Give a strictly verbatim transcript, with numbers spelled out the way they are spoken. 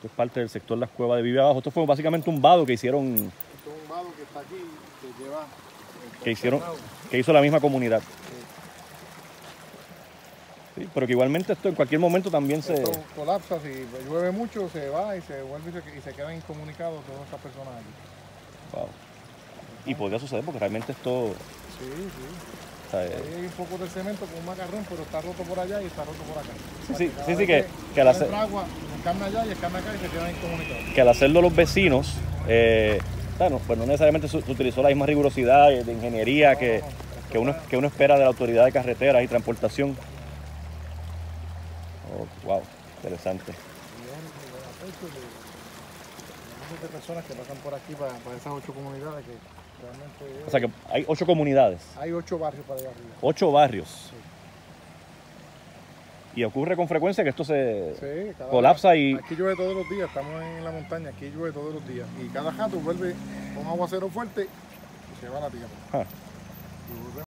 Esto es parte del sector Las Cuevas de Vive Abajo. Esto fue básicamente un vado que hicieron... Esto es un vado que está aquí, que lleva... Que hicieron, que hizo la misma comunidad. Sí. Sí, pero que igualmente esto en cualquier momento también se... Esto colapsa, si llueve mucho, se va y se vuelve y se, y se quedan incomunicados todas estas personas aquí. Wow. Y podría suceder porque realmente esto... Sí, sí. O sea, eh, Hay un poco de cemento con un macarrón, pero está roto por allá y está roto por acá. Sí, sí, Cada sí, sí, vez que, que, al hacer, entra agua, escarna allá y escarna acá y se quedan incomunicados. que al hacerlo los vecinos, eh, bueno, pues no necesariamente se, se utilizó la misma rigurosidad de ingeniería No, que, no, no. que, uno, que uno espera de la autoridad de carreteras y transportación. Oh, wow, interesante. Y es el aspecto de, de muchas de personas que pasan por aquí para, para esas ocho comunidades que realmente es, O sea que hay ocho comunidades, hay ocho barrios para allá arriba. ocho barrios. Sí. Y ocurre con frecuencia que esto se Sí, cada colapsa día. y... Aquí llueve todos los días, estamos en la montaña, aquí llueve todos los días. Y cada rato vuelve un aguacero fuerte y se va a la tierra. Ah. Y volvemos